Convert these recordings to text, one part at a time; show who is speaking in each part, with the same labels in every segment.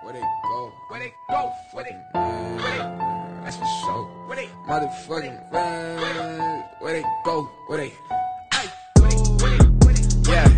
Speaker 1: Where they go? Where they go? Where they? That's for sure. Where they? Motherfucking run. Where they go? Where they? Yeah.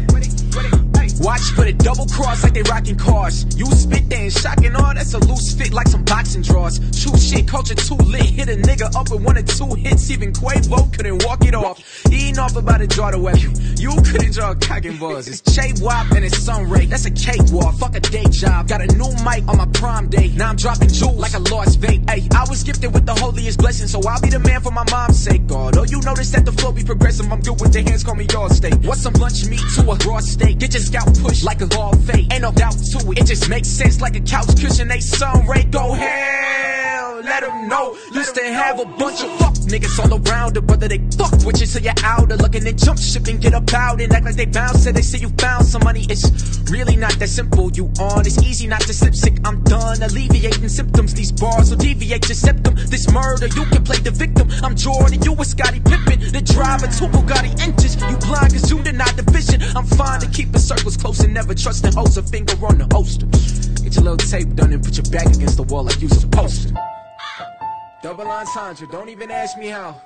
Speaker 1: Watch for the double cross like they rockin' cars. You spit, they ain't shocking all. That's a loose fit like some boxing draws. True shit, culture too lit. Hit a nigga up with 1 or 2 hits. Even Quavo couldn't walk it off. Eating off about to draw the weapon. You couldn't draw a cock and balls. It's Che Wop and it's Sunray. That's a cakewalk. Fuck a day job. Got a new mic on my prime day. Now I'm dropping jewels like a lost vape. Ay, I was gifted with the holiest blessing, so I'll be the man for my mom's sake. Although you notice that the flow be progressive, I'm good with the hands, call me y'all steak. What's some lunch meat to a raw steak? Get your scalp pushed like a law of fate. Ain't no doubt to it. It just makes sense like a couch cushion. They Sunray go hell. Let them know. Used to have a bunch of fuck niggas all around it, whether they fuck with you so you're outer looking and jump ship and get up out and act like they bounce it. They say you found some money. It's really not that simple. You on. It's easy not to slip sick. I'm done alleviating symptoms. These bars will deviate your septum. This murder, you can play the victim. I'm Jordan, you a Scottie Pippen. The driver, 2 Bugatti engines. You blind cause you denied the vision. I'm fine to keep the circles close and never trust the host. A finger on the holster. Get your little tape done and put your back against the wall like you supposed to. Double entendre, don't even ask me how.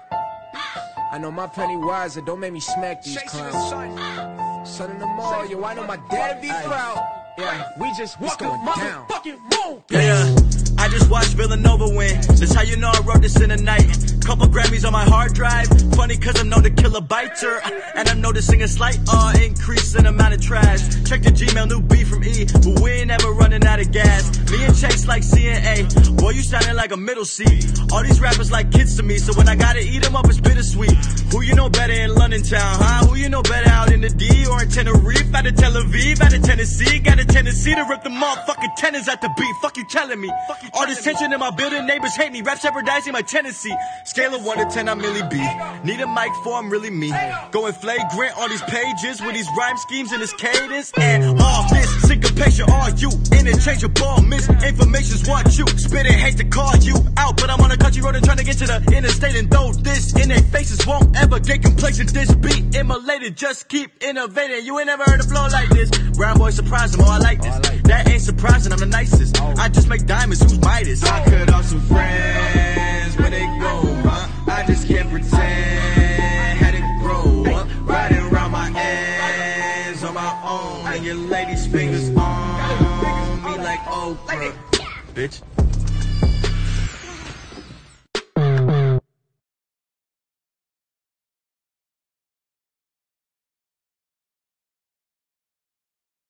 Speaker 1: I know my penny wiser, don't make me smack these clowns. Son of the mall, yo, I know my dad be proud. Yeah, we just walking down.
Speaker 2: Yeah, I just watched Villanova win. That's how you know I wrote this in a night. Couple Grammys on my hard drive. Funny cause I'm known to kill a biter. And I'm noticing a slight increase in amount of trash. Check the Gmail, new B from E. But we ain't ever running out of gas. Me and Chase like C and A. Boy, you sounding like a middle C. All these rappers like kids to me. So when I gotta eat them up, it's bittersweet. Who you know better in London town, huh? Who you know better out in the D or in Tenerife? Out of Tel Aviv, out of Tennessee. Got a tendency to rip the motherfucking tenors at the beat. Fuck you telling me. All this tension in my building, neighbors hate me. Rap jeopardizing my tendency. Scale of 1 to 10, I'm Millie B. Need a mic for I'm really me. Going flagrant on these pages with these rhyme schemes and this cadence. And all this syncopation, all you interchangeable misinformation's what you spit and hate to call you out. But I'm on a country road and trying to get to the interstate. And though this in their faces won't ever get complacent, this beat immolated, just keep innovating. You ain't never heard a flow like this. Brown boy surprise them, oh I like this. That ain't surprising, I'm the nicest. I just make diamonds, who's Midas?
Speaker 1: I cut off some friends, where they go, huh? I just can't pretend, had it grow up. Riding around my ass on my own, and your lady's fingers on me like okra, bitch.